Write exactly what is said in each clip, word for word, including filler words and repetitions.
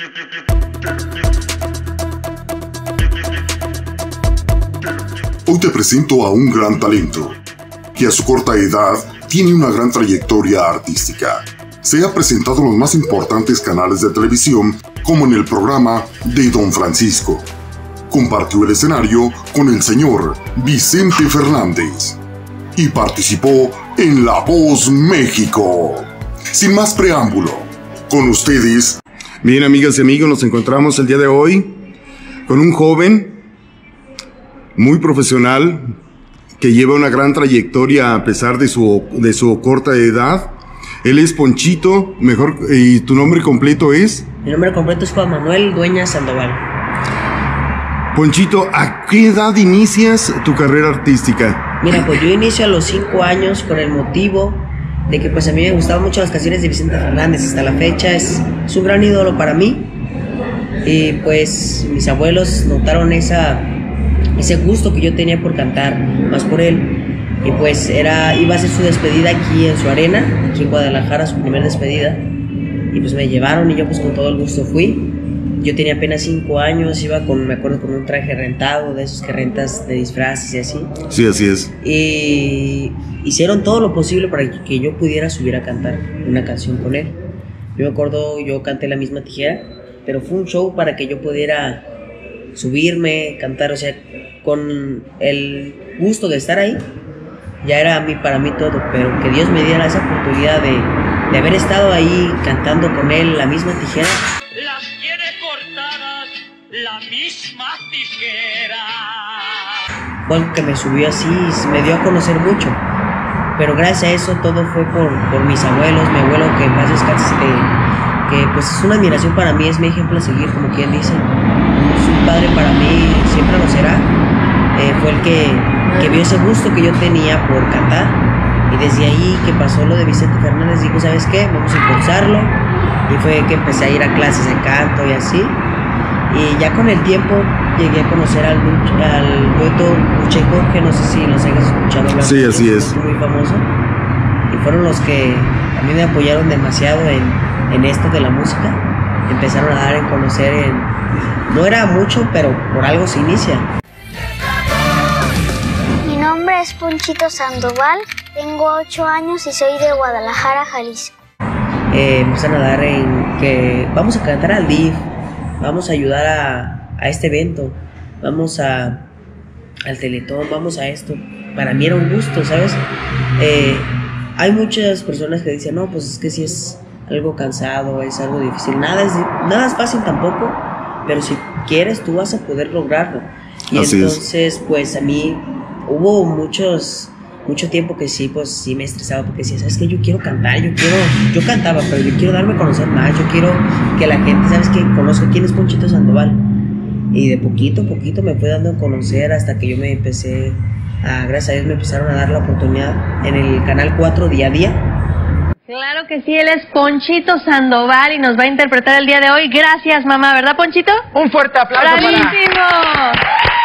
Hoy te presento a un gran talento, que a su corta edad tiene una gran trayectoria artística. Se ha presentado en los más importantes canales de televisión, como en el programa de Don Francisco. Compartió el escenario con el señor Vicente Fernández y participó en La Voz México. Sin más preámbulo, con ustedes... Bien, amigas y amigos, nos encontramos el día de hoy con un joven muy profesional que lleva una gran trayectoria a pesar de su, de su corta edad. Él es Ponchito, mejor, ¿y tu nombre completo es? Mi nombre completo es Juan Manuel Dueñas Sandoval. Ponchito, ¿a qué edad inicias tu carrera artística? Mira, pues yo inicio a los cinco años con el motivo de que pues a mí me gustaban mucho las canciones de Vicente Fernández. Hasta la fecha es, es un gran ídolo para mí. Y pues mis abuelos notaron esa, ese gusto que yo tenía por cantar, más por él. Y pues era, iba a ser su despedida aquí en su arena, aquí en Guadalajara, su primera despedida. Y pues me llevaron y yo pues con todo el gusto fui. Yo tenía apenas cinco años, iba con, me acuerdo, con un traje rentado, de esos que rentas de disfraces y así. Sí, así es. Y hicieron todo lo posible para que yo pudiera subir a cantar una canción con él. Yo me acuerdo, yo canté La Misma Tijera, pero fue un show para que yo pudiera subirme, cantar, o sea, con el gusto de estar ahí. Ya era a mí, para mí todo, pero que Dios me diera esa oportunidad de, de haber estado ahí cantando con él La Misma Tijera. Las tiene cortadas la misma tijera. Fue algo que me subió así, me dio a conocer mucho. Pero gracias a eso todo fue por, por mis abuelos, mi abuelo que en paz descanse, que, que pues es una admiración para mí, es mi ejemplo a seguir, como quien dice. Es un padre para mí, siempre lo será. Eh, fue el que, que vio ese gusto que yo tenía por cantar. Y desde ahí que pasó lo de Vicente Fernández, dijo, ¿sabes qué? Vamos a impulsarlo. Y fue que empecé a ir a clases de canto y así. Y ya con el tiempo llegué a conocer al, al dueto Lucha y Jorge, no sé si los hayas escuchado hablar. Sí, así es. Muy famoso. Y fueron los que a mí me apoyaron demasiado en, en esto de la música. Empezaron a dar en conocer en... No era mucho, pero por algo se inicia. Mi nombre es Ponchito Sandoval, tengo ocho años y soy de Guadalajara, Jalisco. Eh, empiezan a dar en que vamos a cantar al D I F, vamos a ayudar a, a este evento, vamos a al Teletón, vamos a esto. Para mí era un gusto, ¿sabes? Eh, hay muchas personas que dicen, no, pues es que si es algo cansado, es algo difícil. Nada es, nada es fácil tampoco, pero si quieres tú vas a poder lograrlo. Y así entonces, es. Pues a mí hubo muchos... mucho tiempo que sí, pues sí me estresaba porque decía, ¿sabes qué? Yo quiero cantar, yo quiero, yo cantaba, pero yo quiero darme a conocer más, yo quiero que la gente, ¿sabes qué? Conozca quién es Ponchito Sandoval. Y de poquito a poquito me fue dando a conocer hasta que yo me empecé a, gracias a Dios me empezaron a dar la oportunidad en el Canal cuatro Día a Día. Claro que sí, él es Ponchito Sandoval y nos va a interpretar el día de hoy. Gracias, mamá, ¿verdad, Ponchito? Un fuerte aplauso. ¡Bravísimo! Para...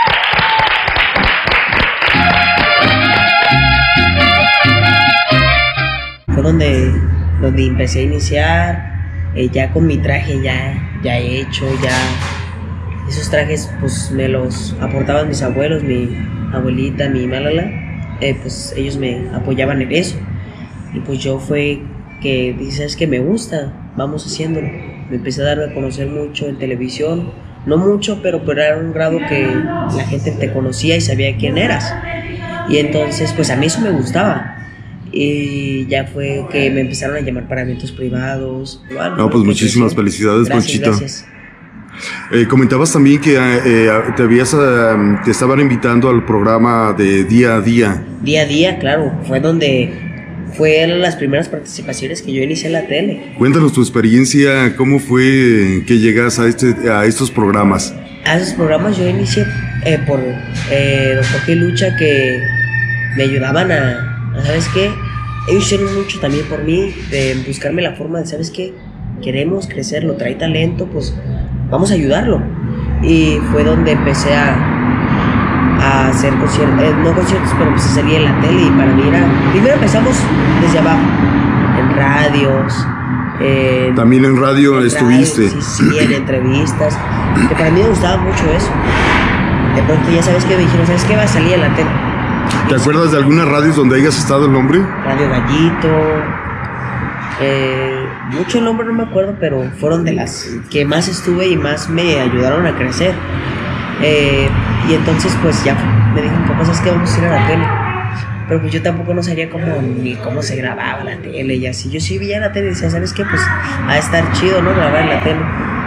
Fue donde, donde empecé a iniciar, eh, ya con mi traje ya, ya hecho, ya esos trajes pues me los aportaban mis abuelos, mi abuelita, mi malala, eh, pues ellos me apoyaban en eso. Y pues yo fue que dije, ¿sabes qué? Me gusta, vamos haciéndolo. Me empecé a dar a conocer mucho en televisión, no mucho, pero, pero era un grado que la gente te conocía y sabía quién eras. Y entonces pues a mí eso me gustaba. Y ya fue que me empezaron a llamar para eventos privados. Bueno, no, pues muchísimas felicidades, gracias, Ponchito. Gracias. Eh, comentabas también que eh, te habías, uh, te estaban invitando al programa de Día a Día. Día a Día, claro, fue donde fue las primeras participaciones que yo inicié en la tele. Cuéntanos tu experiencia, ¿cómo fue que llegas a, este, a estos programas? A esos programas yo inicié eh, por eh, Don Jorge Lucha, que me ayudaban a... ¿Sabes qué? Ellos hicieron mucho también por mí, de buscarme la forma de, ¿sabes qué? Queremos crecerlo, trae talento, pues vamos a ayudarlo. Y fue donde empecé a, a hacer conciertos, eh, no conciertos, pero pues a salir en la tele. Y para mí era, primero empezamos desde abajo, en radios, Eh, También en radio en estuviste. Radio, sí, sí, en entrevistas. Que para mí me gustaba mucho eso. De pronto ya sabes que me dijeron, ¿sabes qué? Va a salir en la tele. ¿Te acuerdas de algunas radios donde hayas estado el nombre? Radio Gallito. Eh, mucho el nombre no me acuerdo, pero fueron de las que más estuve y más me ayudaron a crecer. Eh, y entonces pues ya me dijeron, papá, ¿sabes qué? Vamos a ir a la tele. Pero pues yo tampoco no sabía cómo ni cómo se grababa la tele y así. Yo sí veía la tele y decía, ¿sabes qué? Pues va a estar chido, ¿no? Grabar en la tele.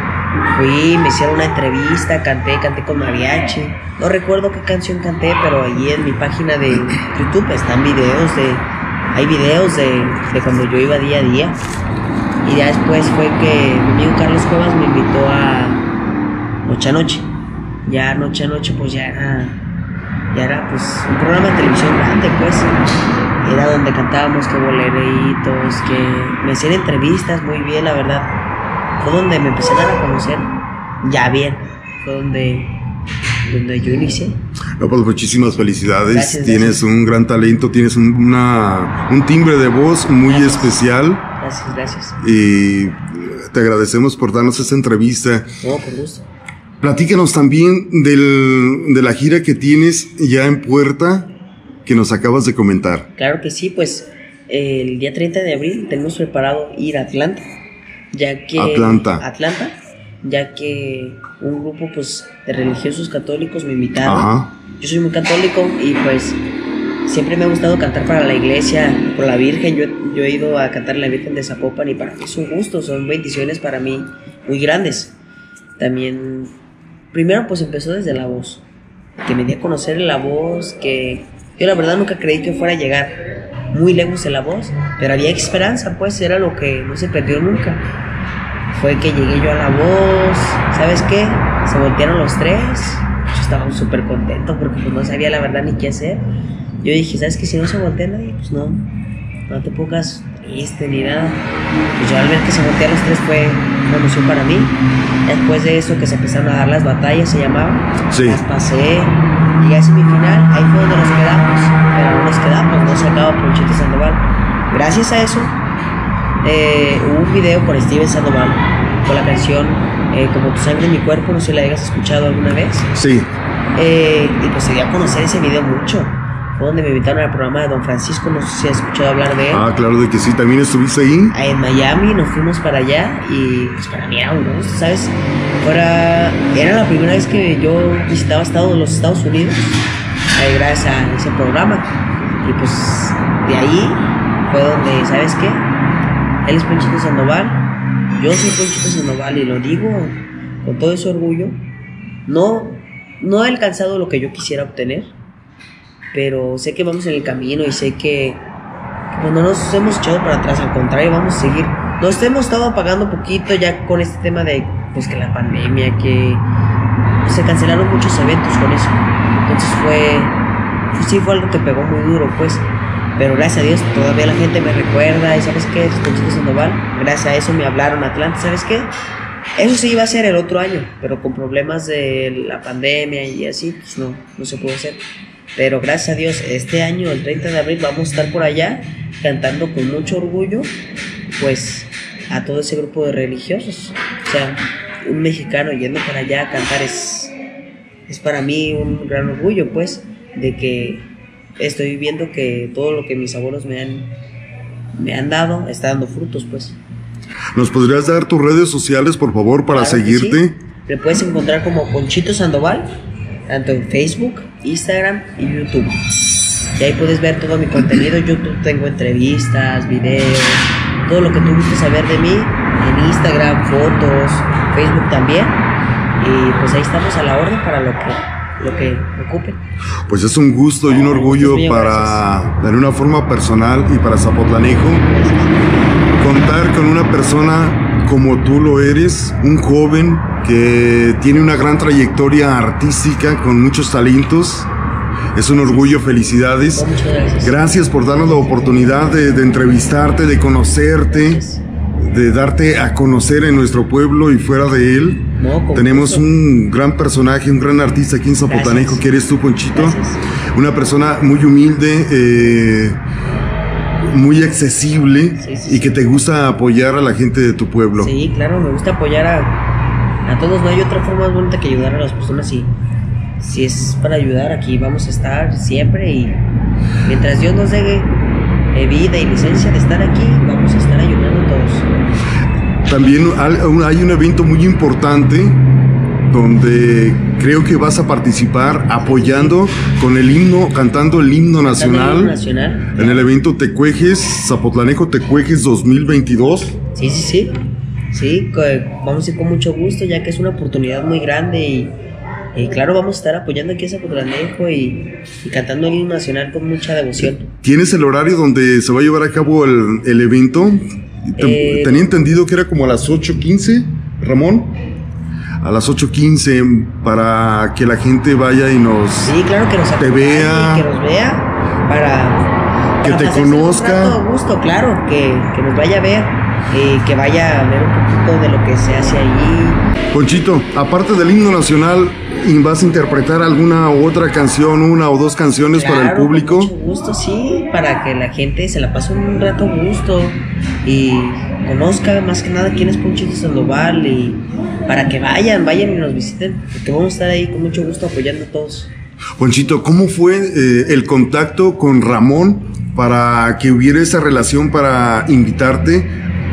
Fui, me hicieron una entrevista, canté, canté con mariachi. No recuerdo qué canción canté, pero allí en mi página de YouTube están videos de... Hay videos de, de cuando yo iba día a día. Y ya después fue que mi amigo Carlos Cuevas me invitó a Noche a Noche. Ya Noche a Noche pues ya era, ya era pues un programa de televisión grande pues. Era donde cantábamos que boleritos, que me hacían entrevistas muy bien, la verdad. Fue donde me empecé a dar a conocer ya bien. Fue donde, donde yo inicié. No, pues muchísimas felicidades. Gracias, tienes gracias. un gran talento, tienes un, una, un timbre de voz muy Gracias. especial. Gracias, gracias. Y te agradecemos por darnos esta entrevista. No, por gusto. Platícanos también del, de la gira que tienes ya en puerta, que nos acabas de comentar. Claro que sí, pues el día treinta de abril tenemos preparado ir a Atlanta, ya que Atlanta. Atlanta, ya que un grupo pues de religiosos católicos me invitaron. Ajá. Yo soy muy católico y pues siempre me ha gustado cantar para la iglesia, por la Virgen. Yo, yo he ido a cantar a la Virgen de Zapopan y para mí es un gusto, son bendiciones para mí muy grandes. También, primero pues empezó desde la voz, que me di a conocer en la voz, que yo la verdad nunca creí que fuera a llegar muy lejos en la voz, pero había esperanza, pues era lo que no se perdió nunca. Fue que llegué yo a la voz, ¿sabes qué? Se voltearon los tres, yo estaba súper contento porque pues no sabía la verdad ni qué hacer. Yo dije, ¿sabes qué? Si no se voltea nadie, pues no, no te pongas triste ni nada. Pues yo al ver que se voltearon los tres fue una emoción para mí. Después de eso que se empezaron a dar las batallas, se llamaban, Sí. las pasé, llegué a semifinal, ahí fue donde nos quedamos, pero no nos quedamos, no sacaba Ponchito Sandoval. Gracias a eso, eh, hubo un video con Steven Sandoval, con la canción eh, Como tu sangre en mi cuerpo, no sé si la hayas escuchado alguna vez. Sí. Eh, y pues se dio a conocer ese video mucho. Fue donde me invitaron al programa de Don Francisco, no sé si has escuchado hablar de él. Ah, claro de que sí, también estuviste ahí. En Miami nos fuimos para allá y pues para mí era un gusto, ¿sabes? Fuera, era la primera vez que yo visitaba Estados, los Estados Unidos, eh, gracias a ese programa. Y pues de ahí fue donde, ¿sabes qué? Él es Ponchito Sandoval, yo soy Ponchito Sandoval y lo digo con todo ese orgullo. No, no he alcanzado lo que yo quisiera obtener, pero sé que vamos en el camino y sé que pues no nos hemos echado para atrás, al contrario, vamos a seguir. Nos hemos estado apagando poquito ya con este tema de pues que la pandemia, que pues, se cancelaron muchos eventos con eso. Entonces fue, pues, sí fue algo que pegó muy duro, pues. Pero gracias a Dios todavía la gente me recuerda y ¿sabes qué? Ponchito Sandoval, gracias a eso me hablaron Atlanta, ¿sabes qué? Eso sí iba a ser el otro año, pero con problemas de la pandemia y así, pues no, no se pudo hacer. Pero gracias a Dios, este año, el treinta de abril, vamos a estar por allá cantando con mucho orgullo, pues, a todo ese grupo de religiosos. O sea, un mexicano yendo para allá a cantar es, es para mí un gran orgullo, pues, de que estoy viendo que todo lo que mis abuelos me han, me han dado está dando frutos, pues. ¿Nos podrías dar tus redes sociales, por favor, para Claro que seguirte? sí. Me puedes encontrar como Ponchito Sandoval, tanto en Facebook, Instagram y YouTube. Y ahí puedes ver todo mi contenido. YouTube tengo entrevistas, videos, todo lo que tú gustes saber de mí. En Instagram, fotos, Facebook también. Y pues ahí estamos a la orden para lo que, lo que ocupen. Pues es un gusto y un orgullo Muchas para, de una forma personal y para Zapotlanejo, contar con una persona como tú lo eres, un joven que tiene una gran trayectoria artística con muchos talentos. Es un orgullo, felicidades. Muchas gracias. Gracias por darnos la oportunidad de, de entrevistarte, de conocerte, de darte a conocer en nuestro pueblo y fuera de él. No, con Tenemos gusto. un gran personaje, un gran artista aquí en Zapotlanejo, Gracias. que eres tú, Ponchito. Gracias. Una persona muy humilde, eh, muy accesible, sí, sí, y que te gusta apoyar a la gente de tu pueblo. Sí, claro, me gusta apoyar a, a todos. No hay otra forma más bonita que ayudar a las personas. Y si es para ayudar, aquí vamos a estar siempre. Y mientras Dios nos dé eh, vida y licencia de estar aquí, vamos a estar ayudando a todos. También hay un evento muy importante donde creo que vas a participar apoyando con el himno, cantando el himno nacional, el himno nacional. En el evento Tecuejes, Zapotlanejo Tecuejes dos mil veintidós. Sí, sí, sí, sí, vamos a ir con mucho gusto, ya que es una oportunidad muy grande. Y, y claro, vamos a estar apoyando aquí a Zapotlanejo y, y cantando el himno nacional con mucha devoción. ¿Tienes el horario donde se va a llevar a cabo el, el evento? Eh, Tenía entendido que era como a las ocho quince, Ramón. A las ocho quince, para que la gente vaya y nos sí, claro, que nos te vea, que nos vea, para, que para te conozca. Un rato gusto, claro, que, que nos vaya a ver, eh, que vaya a ver un poquito de lo que se hace allí. Ponchito, aparte del himno nacional, ¿vas a interpretar alguna otra canción, una o dos canciones claro, para el público? Con mucho gusto, sí, para que la gente se la pase un rato gusto y conozca más que nada quién es Ponchito Sandoval, y para que vayan, vayan y nos visiten, porque vamos a estar ahí con mucho gusto apoyando a todos. Ponchito, ¿cómo fue eh, el contacto con Ramón para que hubiera esa relación para invitarte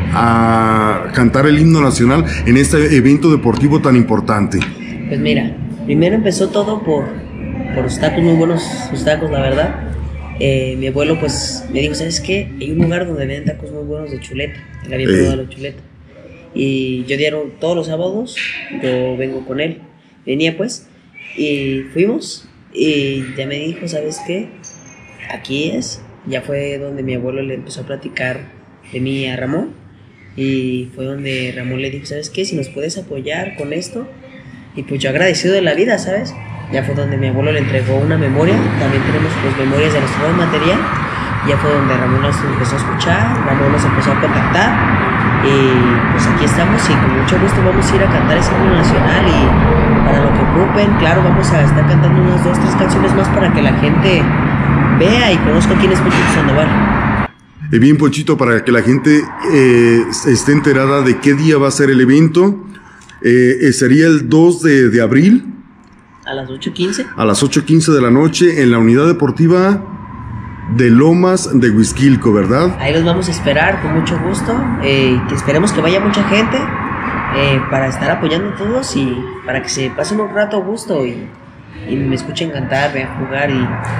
a cantar el himno nacional en este evento deportivo tan importante? Pues mira, primero empezó todo por, por los tacos, muy buenos los tacos, la verdad. Eh, mi abuelo pues me dijo, ¿sabes qué? Hay un lugar donde venden tacos muy buenos de chuleta. Él había probado la chuleta. Y yo dieron todos los sábados, yo vengo con él. Venía pues, y fuimos, y ya me dijo, ¿sabes qué? Aquí es. Ya fue donde mi abuelo le empezó a platicar de mí a Ramón. Y fue donde Ramón le dijo, ¿sabes qué? Si nos puedes apoyar con esto. Y pues yo agradecido de la vida, ¿sabes? Ya fue donde mi abuelo le entregó una memoria. También tenemos pues memorias de nuestro material. Ya fue donde Ramón nos empezó a escuchar, Ramón nos empezó a contactar. Y pues aquí estamos y con mucho gusto vamos a ir a cantar ese himno nacional. Y para lo que ocupen, claro, vamos a estar cantando unas dos, tres canciones más para que la gente vea y conozca quién es Ponchito Sandoval. Eh, bien, Ponchito, para que la gente eh, esté enterada de qué día va a ser el evento. Eh, sería el dos de, de abril. A las ocho quince. A las ocho quince de la noche en la unidad deportiva de Lomas de Huixquilco, ¿verdad? Ahí los vamos a esperar con mucho gusto. Eh, que esperemos que vaya mucha gente eh, para estar apoyando a todos y para que se pasen un rato a gusto y, y me escuchen cantar, vean jugar y,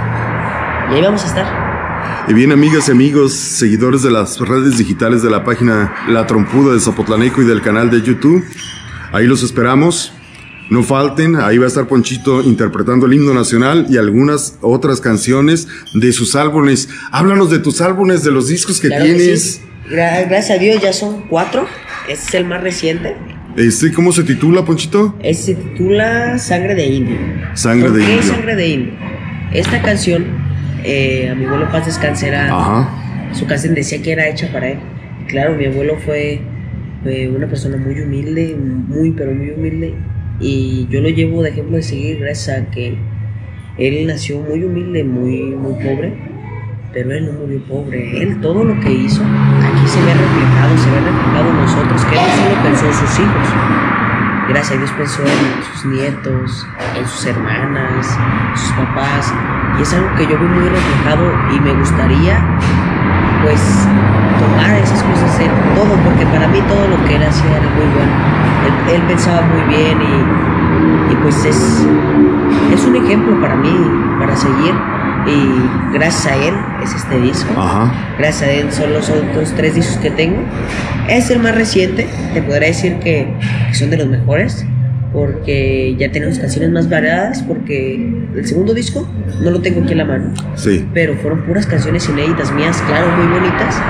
y ahí vamos a estar. Y bien, amigas y amigos, seguidores de las redes digitales de la página La Trompuda de Zapotlanejo y del canal de YouTube, ahí los esperamos. No falten, ahí va a estar Ponchito interpretando el himno nacional y algunas otras canciones de sus álbumes. Háblanos de tus álbumes, de los discos que claro tienes. Que sí. Gra- gracias a Dios ya son cuatro. Este es el más reciente. Este, ¿cómo se titula, Ponchito? Este se titula Sangre de Indio. Sangre ¿Por de qué Indio? Sangre de Indio? Esta canción, eh, a mi abuelo Paz Descanse era, Ajá. su canción decía que era hecha para él. Claro, mi abuelo fue, fue una persona muy humilde, muy pero muy humilde. Y yo lo llevo de ejemplo de seguir gracias a que él nació muy humilde, muy, muy pobre, pero él no murió pobre. Él todo lo que hizo, aquí se ve reflejado, se ve reflejado en nosotros, que él no solo pensó en sus hijos, gracias a Dios pensó en sus nietos, en sus hermanas, en sus papás, y es algo que yo veo muy reflejado y me gustaría pues tomar esas cosas en todo, porque para mí todo lo que él hacía era muy bueno. Él, él pensaba muy bien y, y pues es, es un ejemplo para mí, para seguir. Y gracias a él es este disco. Ajá. Gracias a él son los otros tres discos que tengo. Es el más reciente, te podría decir que, que son de los mejores, porque ya tenemos canciones más variadas, porque el segundo disco no lo tengo aquí en la mano. Sí. Pero fueron puras canciones inéditas mías, claro, muy bonitas.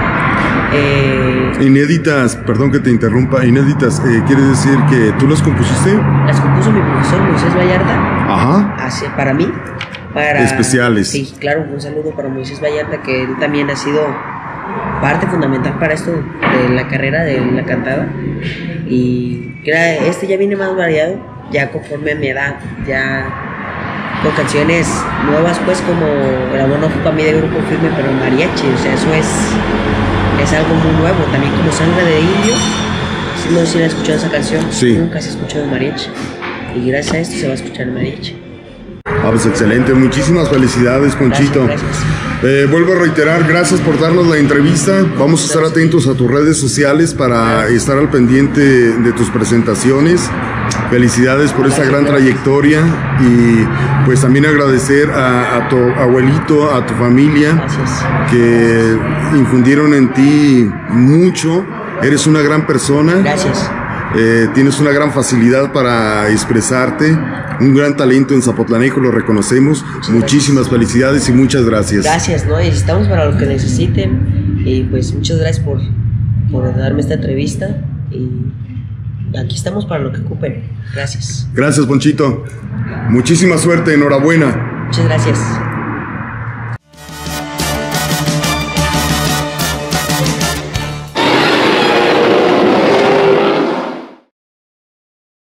Eh, inéditas, perdón que te interrumpa, inéditas, eh, ¿quiere decir que tú las compusiste? Las compuso mi profesor Moisés Vallarta. Ajá. Hace, para mí. Para, especiales. Sí, claro, un saludo para Moisés Vallarta, que él también ha sido parte fundamental para esto de la carrera de la cantada. Y este ya viene más variado, ya conforme a mi edad, ya con canciones nuevas, pues como El amor no fue para mí de Grupo Firme, pero en mariachi. O sea, eso es, es algo muy nuevo. También como Sangre de Indio. No sé si la has escuchado esa canción. Sí. Nunca se ha escuchado en mariachi. Y gracias a esto se va a escuchar en mariachi. Ah, pues excelente. Muchísimas felicidades, Ponchito. Gracias, gracias. Eh, vuelvo a reiterar, gracias por darnos la entrevista. Vamos a estar atentos a tus redes sociales para estar al pendiente de tus presentaciones. Felicidades por esta gran trayectoria y pues también agradecer a, a tu abuelito, a tu familia, Gracias. que infundieron en ti mucho. Eres una gran persona. Gracias. Eh, tienes una gran facilidad para expresarte, un gran talento en zapotlanejo, lo reconocemos. Muchas Muchísimas gracias. Felicidades y muchas gracias. Gracias, ¿no? Y estamos para lo que necesiten. Y pues muchas gracias por, por darme esta entrevista. Y aquí estamos para lo que ocupen. Gracias. Gracias, Ponchito. Muchísima suerte, enhorabuena. Muchas gracias.